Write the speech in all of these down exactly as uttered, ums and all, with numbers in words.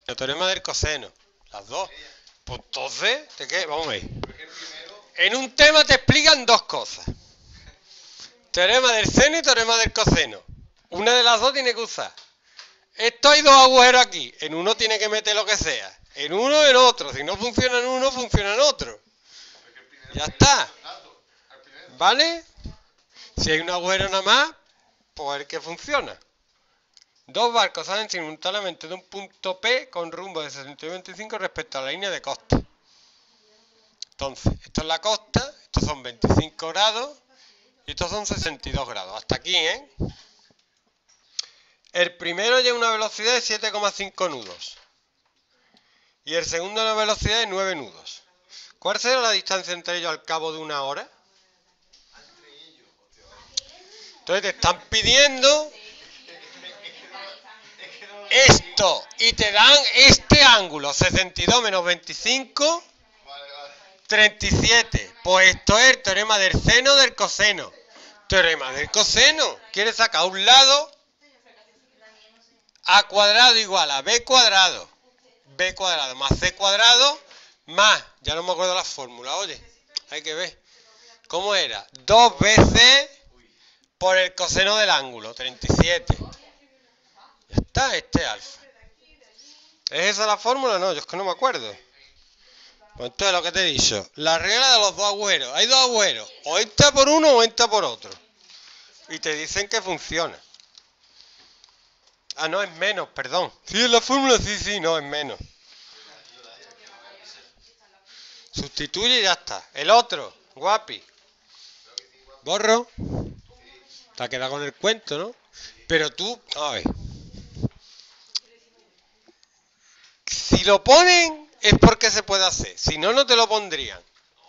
El teorema del coseno. Las dos. Pues entonces, ¿de qué? Vamos a ver. En un tema te explican dos cosas. Teorema del seno y teorema del coseno. Una de las dos tiene que usar. Esto hay dos agujeros aquí. En uno tiene que meter lo que sea. En uno o en otro. Si no funciona en uno, funciona en otro. Ya está. ¿Vale? Si hay un agujero nada más, pues el que funciona. Dos barcos salen simultáneamente de un punto P con rumbo de sesenta y veinticinco respecto a la línea de costa. Entonces, esto es la costa, estos son veinticinco grados y estos son sesenta y dos grados. Hasta aquí, ¿eh? El primero lleva una velocidad de siete coma cinco nudos y el segundo una velocidad de nueve nudos. ¿Cuál será la distancia entre ellos al cabo de una hora? Entonces te están pidiendo esto y te dan este ángulo, sesenta y dos menos veinticinco, treinta y siete. Pues esto es el teorema del seno del coseno. Teorema del coseno. ¿Quieres sacar un lado? A cuadrado igual a B cuadrado. B cuadrado más C cuadrado más, ya no me acuerdo la fórmula, oye, hay que ver. ¿Cómo era? dos veces por el coseno del ángulo, treinta y siete. Ya está, este alfa. ¿Es esa la fórmula? No, yo es que no me acuerdo. Pues entonces lo que te he dicho, la regla de los dos agujeros. Hay dos agujeros, o entra por uno o entra por otro. Y te dicen que funciona. Ah, no, es menos, perdón. Sí, es la fórmula, sí, sí, no, es menos. Sustituye y ya está. El otro, guapi. Borro. Te ha quedado con el cuento, ¿no? Pero tú, a ver. Si lo ponen es porque se puede hacer. Si no, no te lo pondrían.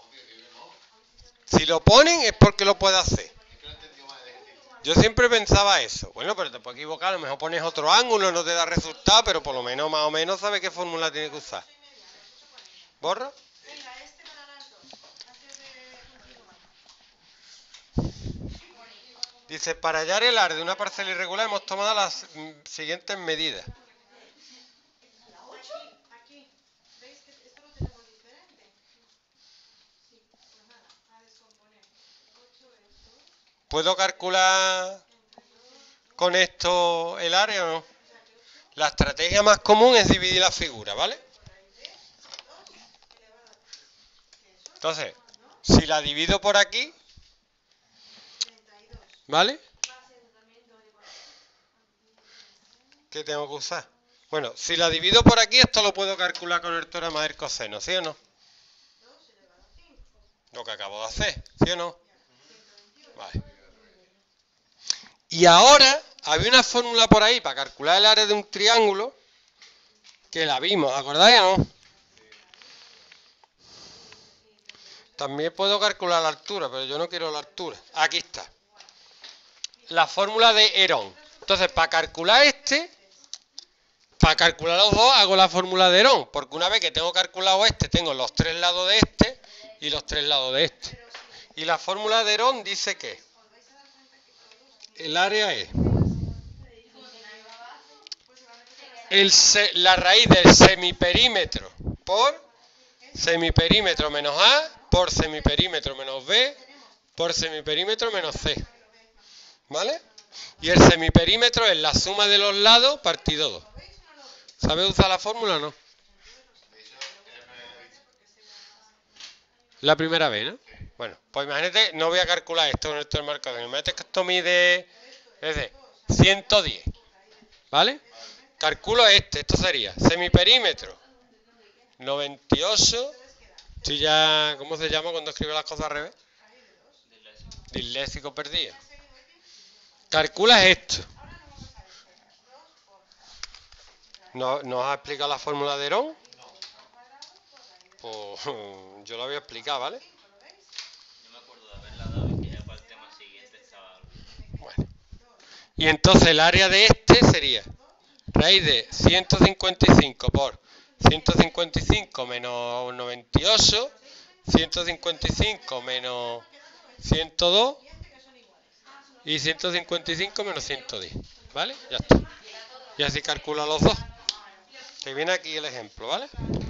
Si lo ponen es porque lo puede hacer. Yo siempre pensaba eso. Bueno, pero te puedes equivocar. A lo mejor pones otro ángulo, no te da resultado, pero por lo menos, más o menos, sabes qué fórmula tiene que usar. ¿Borra? Dice, para hallar el área de una parcela irregular hemos tomado las siguientes medidas. ¿Puedo calcular con esto el área o no? La estrategia más común es dividir la figura, ¿vale? Entonces, si la divido por aquí, ¿vale? ¿Qué tengo que usar? Bueno, si la divido por aquí, esto lo puedo calcular con el teorema del coseno, ¿sí o no? Lo que acabo de hacer, ¿sí o no? Vale. Y ahora, había una fórmula por ahí para calcular el área de un triángulo, que la vimos, ¿acordáis o no? También puedo calcular la altura, pero yo no quiero la altura. Aquí está. La fórmula de Herón. Entonces, para calcular este, para calcular los dos, hago la fórmula de Herón. Porque una vez que tengo calculado este, tengo los tres lados de este y los tres lados de este. Y la fórmula de Herón dice que el área es el se, la raíz del semiperímetro por semiperímetro menos A por semiperímetro menos B por semiperímetro menos C. ¿Vale? Y el semiperímetro es la suma de los lados partido dos. ¿Sabes usar la fórmula o no? La primera vez, ¿no? Bueno, pues imagínate, no voy a calcular esto en el marcador. Imagínate que esto mide es de ciento diez. ¿Vale? Calculo este, esto sería semiperímetro noventa y ocho. Estoy ya, ¿cómo se llama cuando escribe las cosas al revés? Disléxico perdido. Calculas esto. ¿No, ¿no has explicado la fórmula de Herón? Pues yo la voy a explicar, ¿vale? No me acuerdo de haberla dado y que ya para el tema siguiente estaba... Bueno. Y entonces el área de este sería raíz de ciento cincuenta y cinco por ciento cincuenta y cinco menos noventa y ocho, ciento cincuenta y cinco menos ciento dos y ciento cincuenta y cinco menos ciento diez. ¿Vale? Ya está. Y así calcula los dos. que viene aquí el ejemplo, ¿vale?